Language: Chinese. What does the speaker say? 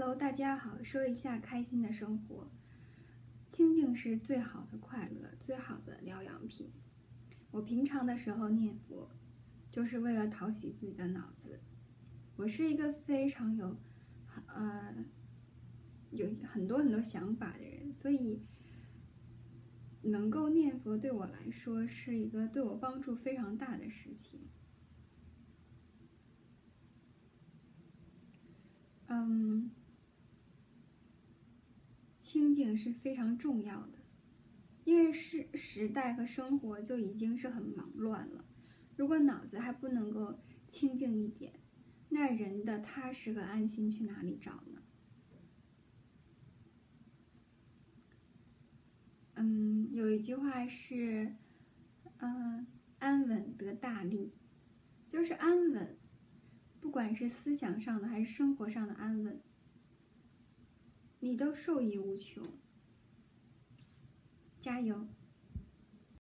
Hello，大家好，说一下开心的生活。清静是最好的快乐，最好的疗养品。我平常的时候念佛，就是为了讨喜自己的脑子。我是一个非常有很多想法的人，所以能够念佛对我来说是一个对我帮助非常大的事情。清静是非常重要的，因为时代和生活就已经是很忙乱了，如果脑子还不能够清静一点，那人的踏实和安心去哪里找呢？有一句话是，安稳得大利，就是安稳，不管是思想上的还是生活上的安稳，你都受益无穷。加油！